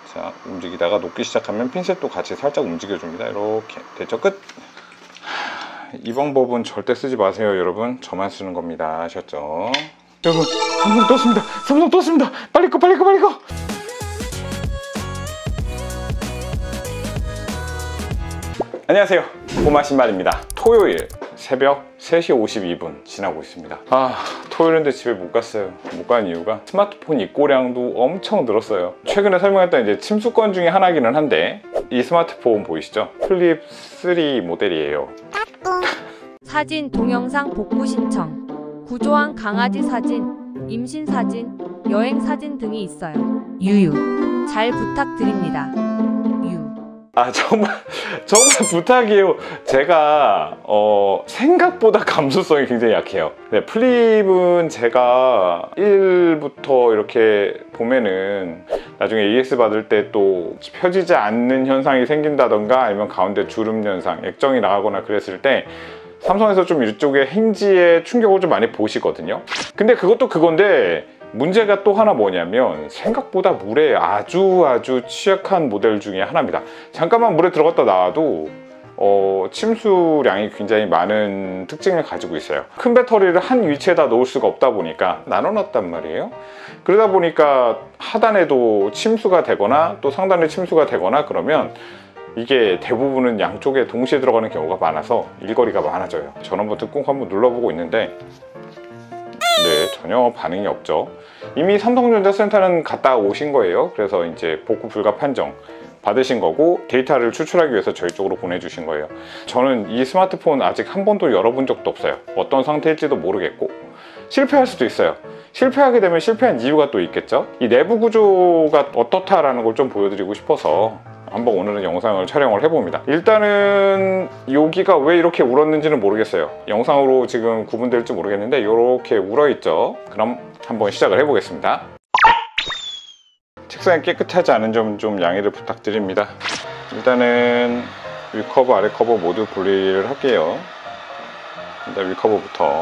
자, 움직이다가 녹기 시작하면 핀셋도 같이 살짝 움직여줍니다. 이렇게 됐죠? 끝! 이 방법은 절대 쓰지 마세요, 여러분. 저만 쓰는 겁니다. 아셨죠? 여러분, 삼성 떴습니다. 삼성 떴습니다. 빨리 꺼, 빨리 꺼, 빨리 꺼. 안녕하세요, 꼬마 신발입니다. 토요일 새벽 3시 52분 지나고 있습니다. 토요일인데 집에 못 갔어요. 못 간 이유가 스마트폰 입고량도 엄청 늘었어요. 최근에 설명했던 이제 침수권 중에 하나기는 한데, 이 스마트폰 보이시죠? 플립 3 모델이에요. 사진, 동영상 복구 신청, 구조한 강아지 사진, 임신 사진, 여행 사진 등이 있어요. 유유. 잘 부탁드립니다. 정말 부탁이에요. 제가 생각보다 감수성이 굉장히 약해요. 네, 플립은 제가 1부터 이렇게 보면은 나중에 AS 받을 때 또 펴지지 않는 현상이 생긴다던가 아니면 가운데 주름 현상, 액정이 나가거나 그랬을 때 삼성에서 좀 이쪽에 힌지에 충격을 좀 많이 보시거든요. 근데 그것도 그건데, 문제가 또 하나 뭐냐면 생각보다 물에 아주 취약한 모델 중에 하나입니다. 잠깐만 물에 들어갔다 나와도 침수량이 굉장히 많은 특징을 가지고 있어요. 큰 배터리를 한 위치에다 놓을 수가 없다 보니까 나눠놨단 말이에요. 그러다 보니까 하단에도 침수가 되거나 또 상단에 침수가 되거나 그러면 이게 대부분은 양쪽에 동시에 들어가는 경우가 많아서 일거리가 많아져요. 전원버튼 꾹 한번 눌러보고 있는데 네, 전혀 반응이 없죠. 이미 삼성전자 센터는 갔다 오신 거예요. 그래서 이제 복구 불가 판정 받으신 거고, 데이터를 추출하기 위해서 저희 쪽으로 보내주신 거예요. 저는 이 스마트폰 아직 한 번도 열어본 적도 없어요. 어떤 상태일지도 모르겠고, 실패할 수도 있어요. 실패하게 되면 실패한 이유가 또 있겠죠. 이 내부 구조가 어떻다라는 걸 좀 보여드리고 싶어서 한번 오늘은 영상을 촬영을 해봅니다. 일단은 여기가 왜 이렇게 울었는지는 모르겠어요. 영상으로 지금 구분될지 모르겠는데 이렇게 울어있죠. 그럼 한번 시작을 해보겠습니다. 책상이 깨끗하지 않은 점 좀 양해를 부탁드립니다. 일단은 윗커버, 아랫커버 모두 분리를 할게요. 일단 윗커버부터.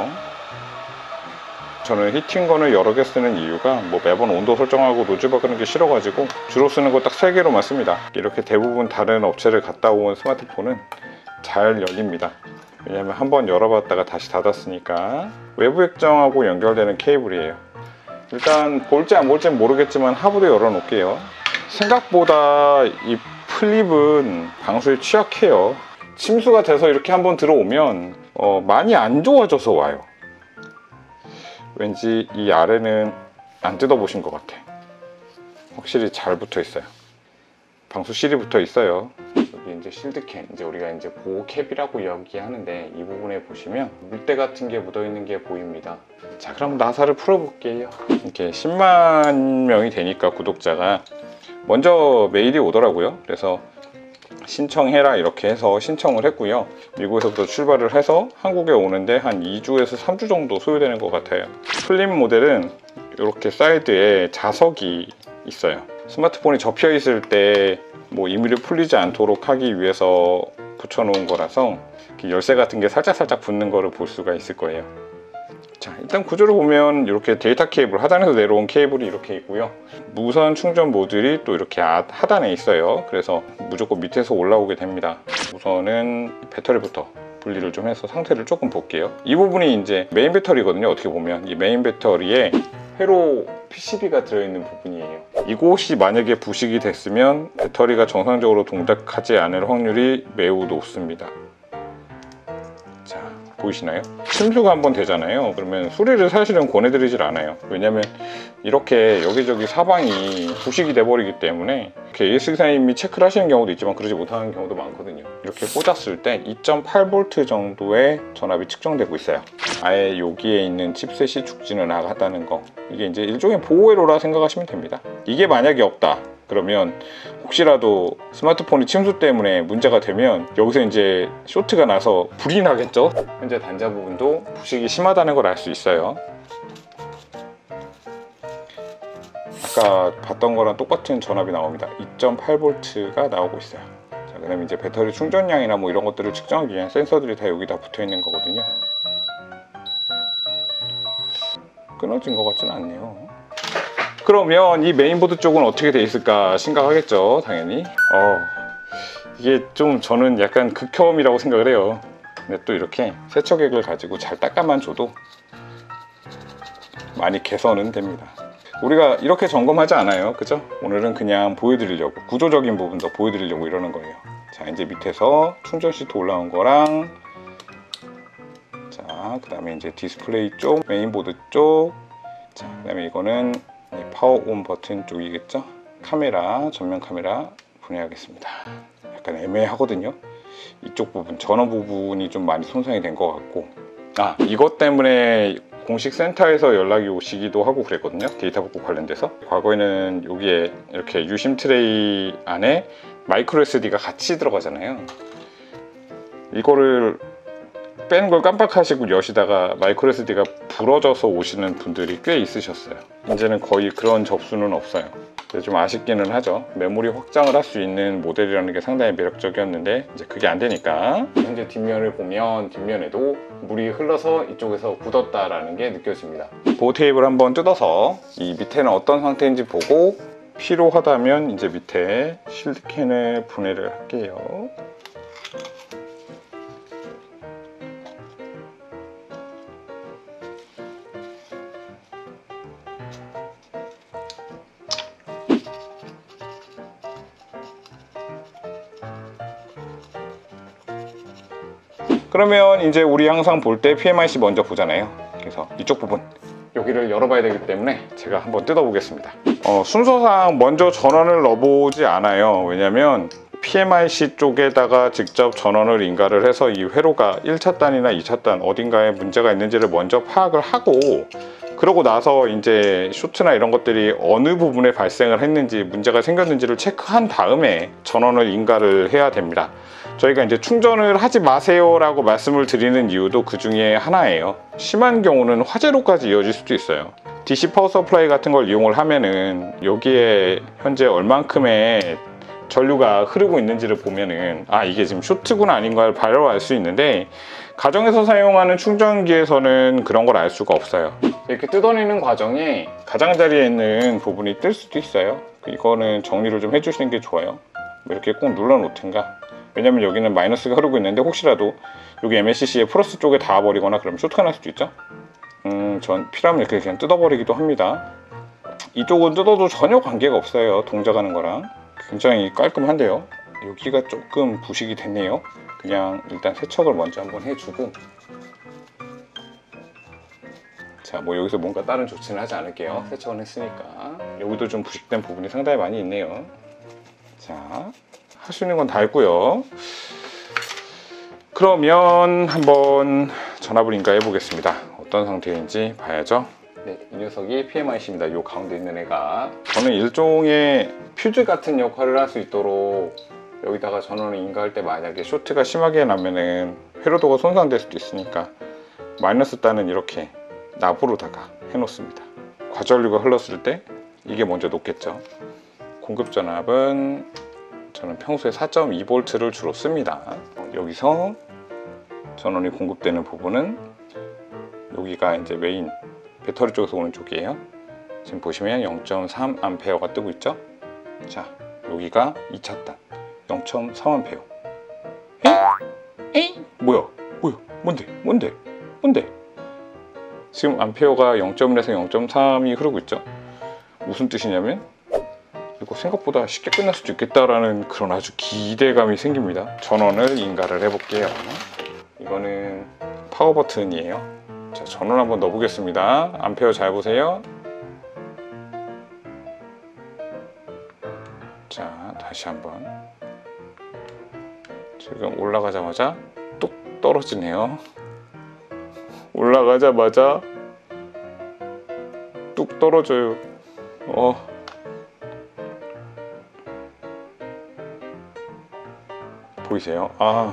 저는 히팅건을 여러 개 쓰는 이유가 뭐 매번 온도 설정하고 노즐 바꾸는 게 싫어가지고 주로 쓰는 거 딱 3개로만 씁니다. 이렇게 대부분 다른 업체를 갔다 온 스마트폰은 잘 열립니다. 왜냐면 한번 열어봤다가 다시 닫았으니까. 외부 액정하고 연결되는 케이블이에요. 일단 볼지 안 볼지는 모르겠지만 하부도 열어놓을게요. 생각보다 이 플립은 방수에 취약해요. 침수가 돼서 이렇게 한번 들어오면 많이 안 좋아져서 와요. 왠지 이 아래는 안 뜯어보신 것 같아. 확실히 잘 붙어 있어요. 방수 실이 붙어 있어요. 여기 이제 실드캡, 이제 우리가 이제 보호 캡이라고 이야기하는데, 이 부분에 보시면 물때 같은 게 묻어 있는 게 보입니다. 자, 그럼 나사를 풀어볼게요. 이렇게 10만 명이 되니까 구독자가 먼저 메일이 오더라고요. 그래서 신청해라 이렇게 해서 신청을 했고요. 미국에서부터 출발을 해서 한국에 오는데 한 2주에서 3주 정도 소요되는 것 같아요. 플립 모델은 이렇게 사이드에 자석이 있어요. 스마트폰이 접혀 있을 때 뭐 임의로 풀리지 않도록 하기 위해서 붙여놓은 거라서 열쇠 같은 게 살짝 붙는 거를 볼 수가 있을 거예요. 자, 일단 구조를 보면 이렇게 데이터 케이블, 하단에서 내려온 케이블이 이렇게 있고요. 무선 충전 모듈이 또 이렇게 하단에 있어요. 그래서 무조건 밑에서 올라오게 됩니다. 우선은 배터리부터 분리를 좀 해서 상태를 조금 볼게요. 이 부분이 이제 메인 배터리거든요. 어떻게 보면 이 메인 배터리에 회로 PCB가 들어있는 부분이에요. 이곳이 만약에 부식이 됐으면 배터리가 정상적으로 동작하지 않을 확률이 매우 높습니다. 자, 보이시나요? 침수가 한번 되잖아요. 그러면 수리를 사실은 권해드리질 않아요. 왜냐면 이렇게 여기저기 사방이 부식이 돼버리기 때문에 이렇게 AS 기사님이 체크를 하시는 경우도 있지만 그러지 못하는 경우도 많거든요. 이렇게 꽂았을 때 2.8V 정도의 전압이 측정되고 있어요. 아예 여기에 있는 칩셋이 죽지는 않았다는 거, 이게 이제 일종의 보호회로라 생각하시면 됩니다. 이게 만약에 없다 그러면 혹시라도 스마트폰이 침수 때문에 문제가 되면 여기서 이제 쇼트가 나서 불이 나겠죠. 현재 단자 부분도 부식이 심하다는 걸 알 수 있어요. 아까 봤던 거랑 똑같은 전압이 나옵니다. 2.8V가 나오고 있어요. 자, 그다음에 이제 배터리 충전량이나 뭐 이런 것들을 측정하기 위한 센서들이 다 여기다 붙어 있는 거거든요. 끊어진 것 같지는 않네요. 그러면 이 메인보드 쪽은 어떻게 돼 있을까 심각하겠죠, 당연히. 이게 좀 저는 약간 극혐이라고 생각을 해요. 근데 또 이렇게 세척액을 가지고 잘 닦아만 줘도 많이 개선은 됩니다. 우리가 이렇게 점검하지 않아요, 그죠? 오늘은 그냥 보여드리려고, 구조적인 부분도 보여드리려고 이러는 거예요. 자, 이제 밑에서 충전 시트 올라온 거랑, 자, 그 다음에 이제 디스플레이 쪽, 메인보드 쪽, 자, 그 다음에 이거는 파워 온 버튼 쪽이겠죠? 카메라, 전면 카메라 분해하겠습니다. 약간 애매하거든요. 이쪽 부분, 전원 부분이 좀 많이 손상이 된 것 같고, 이것 때문에 공식 센터에서 연락이 오시기도 하고 그랬거든요. 데이터 복구 관련돼서. 과거에는 여기에 이렇게 유심 트레이 안에 마이크로 SD가 같이 들어가잖아요. 이거를 빼는 걸 깜빡하시고 여시다가 마이크로 SD가 부러져서 오시는 분들이 꽤 있으셨어요. 이제는 거의 그런 접수는 없어요. 그래서 좀 아쉽기는 하죠. 메모리 확장을 할 수 있는 모델이라는 게 상당히 매력적이었는데 이제 그게 안 되니까, 현재 뒷면을 보면 뒷면에도 물이 흘러서 이쪽에서 굳었다라는 게 느껴집니다. 보호 테이프를 한번 뜯어서 이 밑에는 어떤 상태인지 보고 필요하다면 이제 밑에 실드캔을 분해를 할게요. 그러면 이제 우리 항상 볼 때 PMIC 먼저 보잖아요. 그래서 이쪽 부분, 여기를 열어봐야 되기 때문에 제가 한번 뜯어보겠습니다. 순서상 먼저 전원을 넣어보지 않아요. 왜냐면 PMIC 쪽에다가 직접 전원을 인가를 해서 이 회로가 1차 단이나 2차 단 어딘가에 문제가 있는지를 먼저 파악을 하고, 그러고 나서 이제 쇼트나 이런 것들이 어느 부분에 발생을 했는지, 문제가 생겼는지를 체크한 다음에 전원을 인가를 해야 됩니다. 저희가 이제 충전을 하지 마세요 라고 말씀을 드리는 이유도 그 중에 하나예요. 심한 경우는 화재로까지 이어질 수도 있어요. DC 파워 서플라이 같은 걸 이용을 하면은 여기에 현재 얼만큼의 전류가 흐르고 있는지를 보면은 이게 지금 쇼트구나 아닌가를 바로 알 수 있는데, 가정에서 사용하는 충전기에서는 그런 걸 알 수가 없어요. 이렇게 뜯어내는 과정에 가장자리에 있는 부분이 뜰 수도 있어요. 이거는 정리를 좀 해주시는 게 좋아요. 이렇게 꼭 눌러 놓든가. 왜냐면 여기는 마이너스가 흐르고 있는데 혹시라도 여기 MLCC의 플러스 쪽에 닿아버리거나 그러면 쇼트가 날 수도 있죠. 전 필요하면 이렇게 그냥 뜯어버리기도 합니다. 이쪽은 뜯어도 전혀 관계가 없어요, 동작하는 거랑. 굉장히 깔끔한데요. 여기가 조금 부식이 됐네요. 그냥 일단 세척을 먼저 한번 해주고, 자, 뭐 여기서 뭔가 다른 조치는 하지 않을게요. 세척을 했으니까. 여기도 좀 부식된 부분이 상당히 많이 있네요. 자, 할 수 있는 건 다 했고요. 그러면 한번 전압을 인가해 보겠습니다. 어떤 상태인지 봐야죠. 네, 이 녀석이 PMIC입니다. 요 가운데 있는 애가. 저는 일종의 퓨즈 같은 역할을 할 수 있도록 여기다가 전원을 인가할 때 만약에 쇼트가 심하게 나면은 회로도가 손상될 수도 있으니까 마이너스 단은 이렇게 납으로다가 해놓습니다. 과전류가 흘렀을 때 이게 먼저 녹겠죠. 공급 전압은 저는 평소에 4.2V를 주로 씁니다. 여기서 전원이 공급되는 부분은 여기가 이제 메인 배터리 쪽에서 오는 쪽이에요. 지금 보시면 0.3A가 뜨고 있죠. 자, 여기가 2차 단 0.3A. 에이? 뭐야? 뭔데? 지금 암페어가 0.1에서 0.3이 흐르고 있죠. 무슨 뜻이냐면 이거 생각보다 쉽게 끝날 수도 있겠다라는 그런 아주 기대감이 생깁니다. 전원을 인가를 해볼게요. 이거는 파워 버튼이에요. 자, 전원 한번 넣어보겠습니다. 암페어 잘 보세요. 자, 다시 한번. 지금 올라가자마자 뚝 떨어지네요. 올라가자마자 뚝 떨어져요. 보이세요?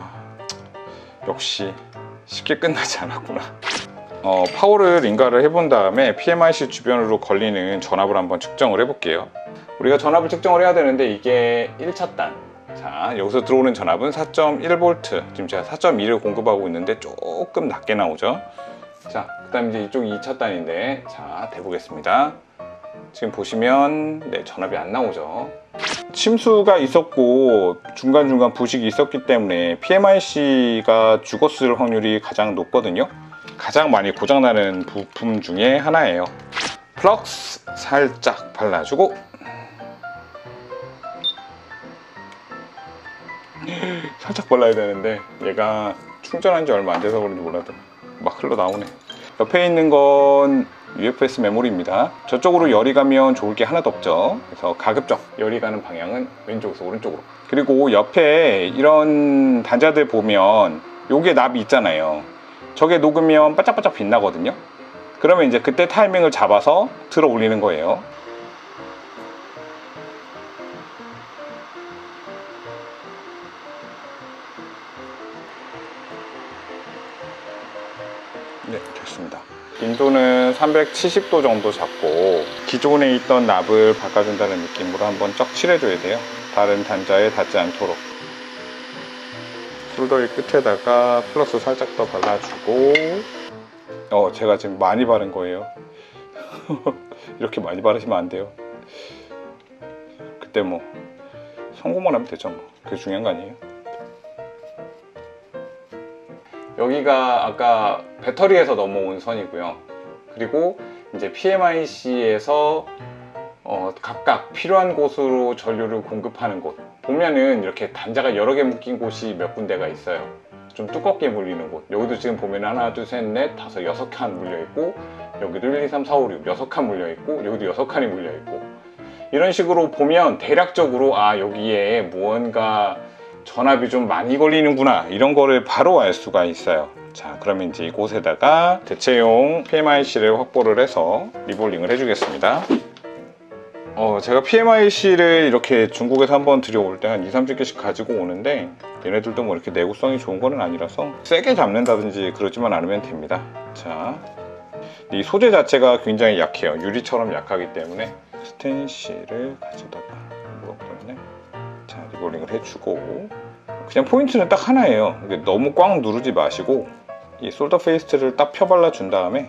역시 쉽게 끝나지 않았구나. 파워를 인가를 해본 다음에 PMIC 주변으로 걸리는 전압을 한번 측정을 해볼게요. 우리가 전압을 측정을 해야 되는데 이게 1차 단. 자, 여기서 들어오는 전압은 4.1V. 지금 제가 4.2를 공급하고 있는데 조금 낮게 나오죠. 자, 그 다음에 이제 이쪽이 2차 단인데, 자, 대보겠습니다. 지금 보시면 네, 전압이 안 나오죠. 침수가 있었고 중간중간 부식이 있었기 때문에 PMIC가 죽었을 확률이 가장 높거든요. 가장 많이 고장나는 부품 중에 하나예요. 플럭스 살짝 발라주고 살짝 발라야 되는데 얘가 충전한 지 얼마 안 돼서 그런지 몰라도 막 흘러나오네. 옆에 있는 건 UFS 메모리입니다. 저쪽으로 열이 가면 좋을 게 하나도 없죠. 그래서 가급적 열이 가는 방향은 왼쪽에서 오른쪽으로. 그리고 옆에 이런 단자들 보면 요게 납이 있잖아요. 저게 녹으면 반짝반짝 빛나거든요. 그러면 이제 그때 타이밍을 잡아서 들어 올리는 거예요. 네, 됐습니다. 인도는 370도 정도 잡고 기존에 있던 납을 바꿔준다는 느낌으로 한번 쩍 칠해줘야 돼요. 다른 단자에 닿지 않도록. 숄더의 끝에다가 플러스 살짝 더 발라주고 제가 지금 많이 바른 거예요. 이렇게 많이 바르시면 안 돼요. 그때 뭐 성공만 하면 되죠. 뭐 그게 중요한 거 아니에요. 여기가 아까 배터리에서 넘어온 선이고요. 그리고 이제 PMIC에서 각각 필요한 곳으로 전류를 공급하는 곳 보면은 이렇게 단자가 여러 개 묶인 곳이 몇 군데가 있어요. 좀 두껍게 물리는 곳. 여기도 지금 보면 하나, 둘, 셋, 넷, 다섯, 여섯 칸 물려 있고, 여기도 1, 2, 3, 4, 5, 6 여섯 칸 물려 있고, 여기도 여섯 칸이 물려 있고. 이런 식으로 보면 대략적으로 여기에 무언가 전압이 좀 많이 걸리는구나, 이런 거를 바로 알 수가 있어요. 자, 그러면 이제 이곳에다가 대체용 PMIC를 확보를 해서 리볼링을 해주겠습니다. 제가 PMIC를 이렇게 중국에서 한번 들여올 때 한 2, 30개씩 가지고 오는데 얘네들도 뭐 이렇게 내구성이 좋은 거는 아니라서 세게 잡는다든지 그러지만 않으면 됩니다. 자, 이 소재 자체가 굉장히 약해요. 유리처럼 약하기 때문에 스테인실을 가져다가 그러면 자, 리볼링을 해주고 그냥 포인트는 딱 하나예요. 너무 꽉 누르지 마시고 이 솔더 페이스트를 딱 펴 발라준 다음에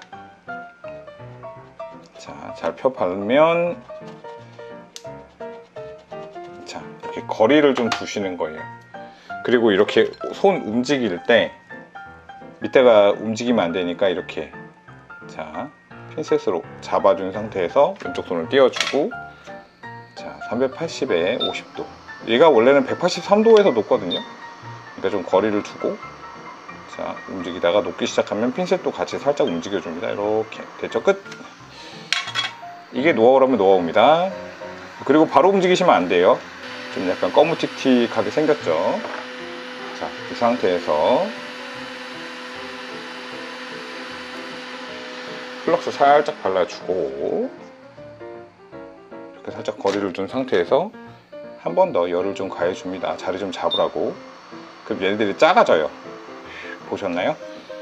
자, 잘 펴 바르면 자, 이렇게 거리를 좀 두시는 거예요. 그리고 이렇게 손 움직일 때 밑에가 움직이면 안 되니까 이렇게 자, 핀셋으로 잡아준 상태에서 왼쪽 손을 띄워주고 자, 380에 50도. 얘가 원래는 183도에서 녹거든요. 그러니까 좀 거리를 두고 자, 움직이다가 녹기 시작하면 핀셋도 같이 살짝 움직여줍니다. 이렇게 됐죠? 끝! 이게 노하우라면 노하우입니다. 그리고 바로 움직이시면 안 돼요. 좀 약간 꺼무틱틱하게 생겼죠. 자, 이 상태에서 플럭스 살짝 발라주고 이렇게 살짝 거리를 둔 상태에서 한 번 더 열을 좀 가해줍니다. 자리 좀 잡으라고. 그럼 얘네들이 작아져요. 보셨나요?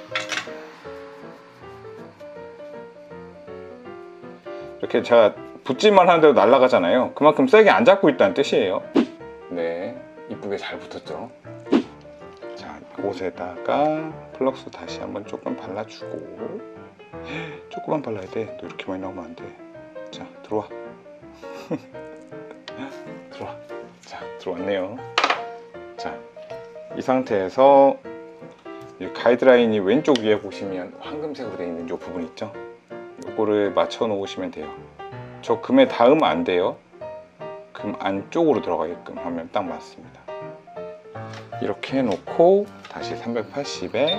이렇게 제가 붙지만 하는데도 날아가잖아요. 그만큼 세게 안 잡고 있다는 뜻이에요. 네, 이쁘게 잘 붙었죠. 자, 이곳에다가 플럭스 다시 한번 조금 발라주고 조금만 발라야 돼. 너 이렇게 많이 나오면 안 돼. 자, 들어와. 들어와. 자, 들어왔네요. 자, 이 상태에서 이 가이드라인이 왼쪽 위에 보시면 황금색으로 되어 있는 이 부분 있죠? 이거를 맞춰 놓으시면 돼요. 저 금에 닿으면 안 돼요. 금 안쪽으로 들어가게끔 하면 딱 맞습니다. 이렇게 해놓고 다시 380에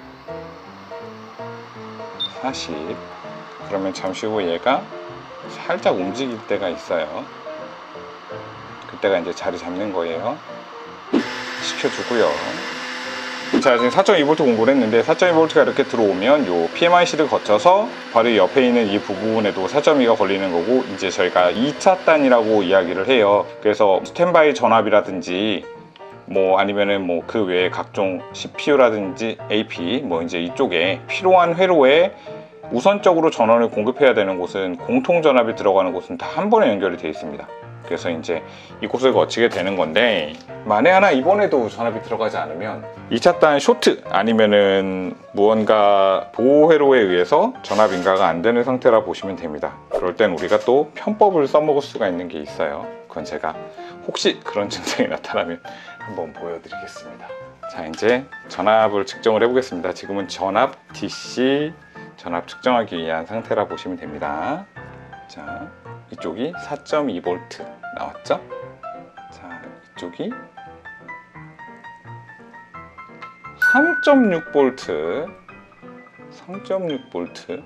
40. 그러면 잠시 후 얘가 살짝 움직일 때가 있어요. 그때가 이제 자리 잡는 거예요. 시켜주고요. 자, 지금 4.2V 공부를 했는데 4.2V가 이렇게 들어오면 요 PMIC를 거쳐서 바로 옆에 있는 이 부분에도 4.2가 걸리는 거고, 이제 저희가 2차 단이라고 이야기를 해요. 그래서 스탠바이 전압이라든지 뭐 아니면은 뭐 그 외에 각종 CPU라든지 AP 뭐 이제 이쪽에 필요한 회로에 우선적으로 전원을 공급해야 되는 곳은 공통 전압이 들어가는 곳은 다 한 번에 연결이 되어 있습니다. 그래서 이제 이 곱슬을 거치게 되는 건데, 만에 하나 이번에도 전압이 들어가지 않으면 2차 단 쇼트 아니면은 무언가 보호 회로에 의해서 전압 인가가 안 되는 상태라 보시면 됩니다. 그럴 땐 우리가 또 편법을 써먹을 수가 있는 게 있어요. 그건 제가 혹시 그런 증상이 나타나면 한번 보여드리겠습니다. 자, 이제 전압을 측정을 해보겠습니다. 지금은 전압 DC 전압 측정하기 위한 상태라 보시면 됩니다. 자, 이쪽이 4.2V 나왔죠? 자, 이쪽이 3.6V 3.6V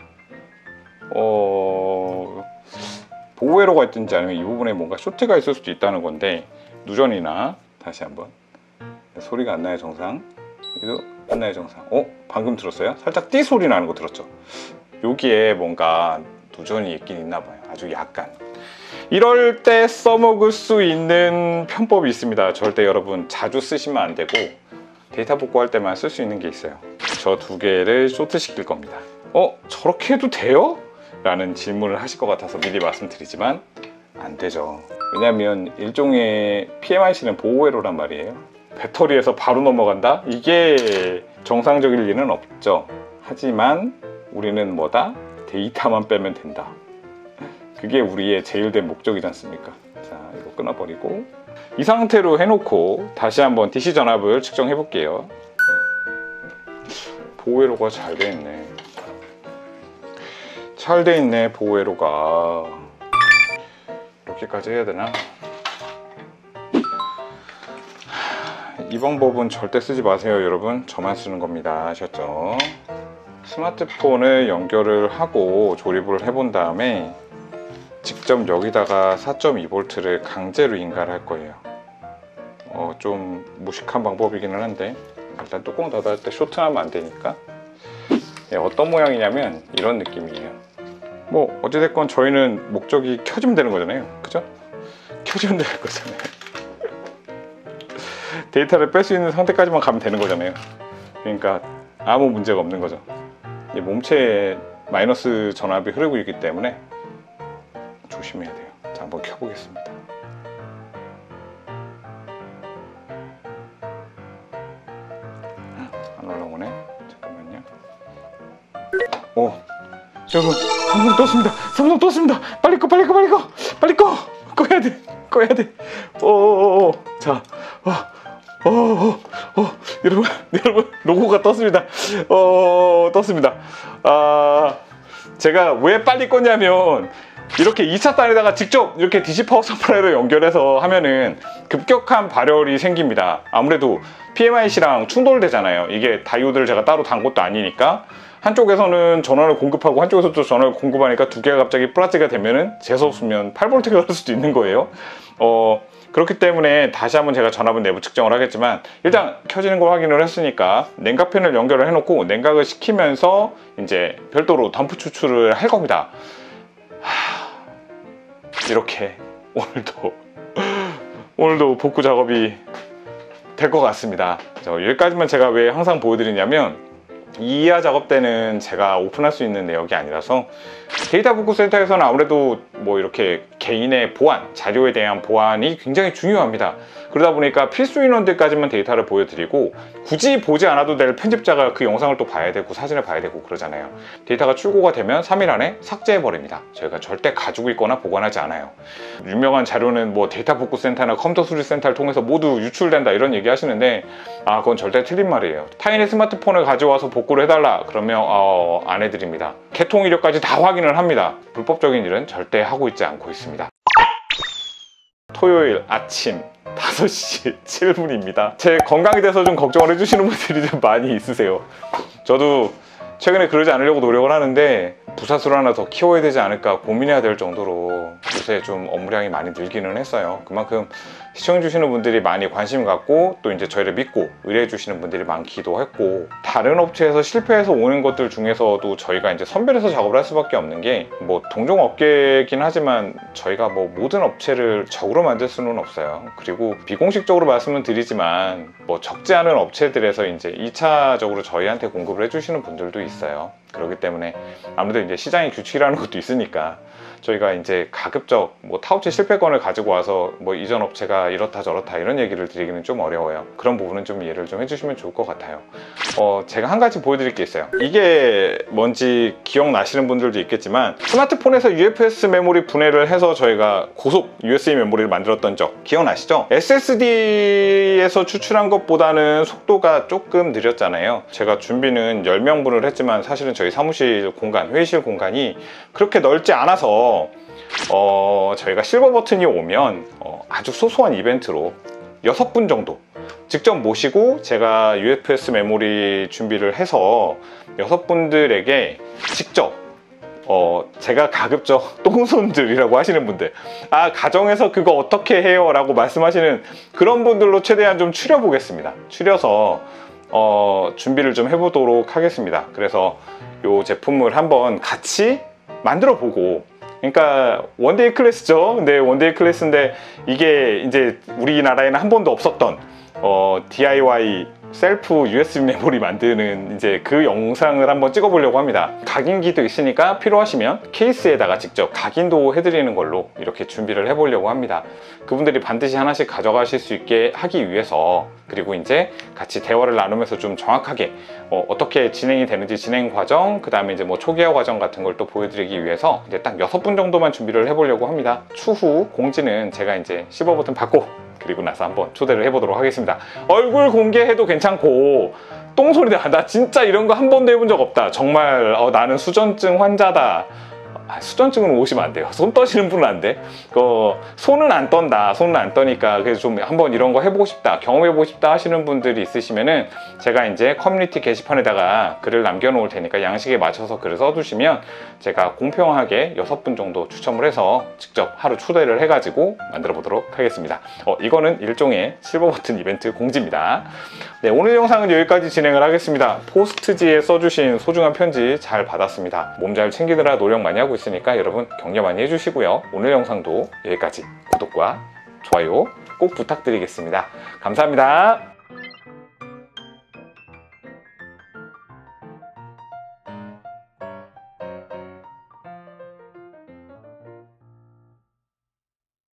보호회로가 있든지 아니면 이 부분에 뭔가 쇼트가 있을 수도 있다는 건데, 누전이나 다시 한번 소리가 안 나요. 정상 여기도 안 나요. 정상. 방금 들었어요? 살짝 띠 소리 나는 거 들었죠? 여기에 뭔가 누전이 있긴 있나 봐요. 아주 약간. 이럴 때 써먹을 수 있는 편법이 있습니다. 절대 여러분 자주 쓰시면 안 되고 데이터 복구할 때만 쓸 수 있는 게 있어요. 저 두 개를 쇼트 시킬 겁니다. 저렇게 해도 돼요? 라는 질문을 하실 것 같아서 미리 말씀드리지만 안 되죠. 왜냐면 일종의 PMIC는 보호회로란 말이에요. 배터리에서 바로 넘어간다? 이게 정상적일 리는 없죠. 하지만 우리는 뭐다? 데이터만 빼면 된다. 그게 우리의 제일된 목적이지 않습니까? 자, 이거 끊어버리고 이 상태로 해놓고 다시 한번 DC 전압을 측정해 볼게요. 보호회로가 잘 돼 있네. 잘 돼 있네, 보호회로가. 이렇게까지 해야 되나? 이 방법은 절대 쓰지 마세요, 여러분. 저만 쓰는 겁니다. 아셨죠? 스마트폰을 연결을 하고 조립을 해본 다음에 직접 여기다가 4.2V를 강제로 인가를 할 거예요. 좀 무식한 방법이기는 한데 일단 뚜껑 닫을 때 쇼트하면 안 되니까. 어떤 모양이냐면 이런 느낌이에요. 뭐 어찌됐건 저희는 목적이 켜지면 되는 거잖아요. 그죠? 켜지면 되는 거잖아요. 데이터를 뺄 수 있는 상태까지만 가면 되는 거잖아요. 그러니까 아무 문제가 없는 거죠. 몸체에 마이너스 전압이 흐르고 있기 때문에 조심해야 돼요. 자, 한번 켜보겠습니다. 안 올라오네. 잠깐만요. 여러분, 삼성 떴습니다. 삼성 떴습니다. 빨리 꺼, 빨리 꺼, 빨리 꺼, 빨리 꺼. 꺼야 돼, 꺼야 돼. 자, 여러분, 로고가 떴습니다. 떴습니다. 제가 왜 빨리 껐냐면 이렇게 2차 단에다가 직접 이렇게 DC 파워 서플라이로 연결해서 하면은 급격한 발열이 생깁니다. 아무래도 PMIC랑 충돌되잖아요. 이게 다이오드를 제가 따로 단 것도 아니니까 한쪽에서는 전원을 공급하고 한쪽에서 또 전원을 공급하니까 두 개가 갑자기 플라치가 되면은 재수없으면 8V가 갈 수도 있는 거예요. 그렇기 때문에 다시 한번 제가 전압은 내부 측정을 하겠지만 일단 켜지는 걸 확인을 했으니까 냉각팬을 연결을 해놓고 냉각을 시키면서 이제 별도로 덤프 추출을 할 겁니다. 이렇게 오늘도 복구 작업이 될 것 같습니다. 여기까지만 제가 왜 항상 보여드리냐면 이 이하 작업 때는 제가 오픈할 수 있는 내역이 아니라서 데이터 복구 센터에서는 아무래도 뭐 이렇게 개인의 보안, 자료에 대한 보안이 굉장히 중요합니다. 그러다 보니까 필수 인원들까지만 데이터를 보여드리고 굳이 보지 않아도 될 편집자가 그 영상을 또 봐야 되고 사진을 봐야 되고 그러잖아요. 데이터가 출고가 되면 3일 안에 삭제해버립니다. 저희가 절대 가지고 있거나 보관하지 않아요. 유명한 자료는 뭐 데이터 복구 센터나 컴퓨터 수리 센터를 통해서 모두 유출된다 이런 얘기 하시는데 그건 절대 틀린 말이에요. 타인의 스마트폰을 가져와서 복구를 해달라 그러면 안 해드립니다. 개통 이력까지 다 확인을 합니다. 불법적인 일은 절대 하고 있지 않고 있습니다. 토요일 아침 5시 7분입니다. 제 건강에 대해서 좀 걱정을 해주시는 분들이 좀 많이 있으세요. 저도 최근에 그러지 않으려고 노력을 하는데 부사수를 하나 더 키워야 되지 않을까 고민해야 될 정도로 요새 좀 업무량이 많이 늘기는 했어요. 그만큼 시청해주시는 분들이 많이 관심 갖고 또 이제 저희를 믿고 의뢰해주시는 분들이 많기도 했고, 다른 업체에서 실패해서 오는 것들 중에서도 저희가 이제 선별해서 작업을 할 수밖에 없는 게 뭐 동종 업계이긴 하지만 저희가 뭐 모든 업체를 적으로 만들 수는 없어요. 그리고 비공식적으로 말씀은 드리지만 뭐 적지 않은 업체들에서 이제 2차적으로 저희한테 공급을 해주시는 분들도 있어요. 그렇기 때문에 아무래도 이제 시장의 규칙이라는 것도 있으니까 저희가 이제 가급적 뭐 타우치 실패권을 가지고 와서 뭐 이전 업체가 이렇다 저렇다 이런 얘기를 드리기는 좀 어려워요. 그런 부분은 좀 이해를 좀 해주시면 좋을 것 같아요. 제가 한 가지 보여드릴 게 있어요. 이게 뭔지 기억나시는 분들도 있겠지만 스마트폰에서 UFS 메모리 분해를 해서 저희가 고속 USB 메모리를 만들었던 적 기억나시죠? SSD에서 추출한 것보다는 속도가 조금 느렸잖아요. 제가 준비는 10명분을 했지만 사실은 저희 사무실 공간, 회의실 공간이 그렇게 넓지 않아서 저희가 실버 버튼이 오면 아주 소소한 이벤트로 6분 정도 직접 모시고 제가 UFS 메모리 준비를 해서 6분들에게 직접 제가 가급적 똥손들이라고 하시는 분들, 가정에서 그거 어떻게 해요? 라고 말씀하시는 그런 분들로 최대한 좀 추려보겠습니다. 추려서 준비를 좀 해보도록 하겠습니다. 그래서 이 제품을 한번 같이 만들어 보고, 그러니까 원데이 클래스죠. 근데 원데이 클래스인데 이게 이제 우리나라에는 한 번도 없었던 DIY 셀프 USB 메모리 만드는 이제 그 영상을 한번 찍어보려고 합니다. 각인기도 있으니까 필요하시면 케이스에다가 직접 각인도 해드리는 걸로 이렇게 준비를 해보려고 합니다. 그분들이 반드시 하나씩 가져가실 수 있게 하기 위해서, 그리고 이제 같이 대화를 나누면서 좀 정확하게 어떻게 진행이 되는지 진행 과정, 그 다음에 이제 뭐 초기화 과정 같은 걸 또 보여드리기 위해서 이제 딱 6분 정도만 준비를 해보려고 합니다. 추후 공지는 제가 이제 실버 버튼 받고 그리고 나서 한번 초대를 해보도록 하겠습니다. 얼굴 공개해도 괜찮고, 똥소리 나 진짜 이런 거 한 번도 해본 적 없다, 정말 나는 수전증 환자다. 수전증은 오시면 안 돼요. 손 떠시는 분은 안 돼. 손은 안 떤다. 손은 안 떠니까 그래서 좀 한번 이런 거 해보고 싶다, 경험해보고 싶다 하시는 분들이 있으시면은 제가 이제 커뮤니티 게시판에다가 글을 남겨놓을 테니까 양식에 맞춰서 글을 써두시면 제가 공평하게 6분 정도 추첨을 해서 직접 하루 초대를 해가지고 만들어 보도록 하겠습니다. 이거는 일종의 실버 버튼 이벤트 공지입니다. 네, 오늘 영상은 여기까지 진행을 하겠습니다. 포스트지에 써주신 소중한 편지 잘 받았습니다. 몸 잘 챙기느라 노력 많이 하고 있으니까 여러분 격려 많이 해주시고요. 오늘 영상도 여기까지 구독과 좋아요 꼭 부탁드리겠습니다. 감사합니다.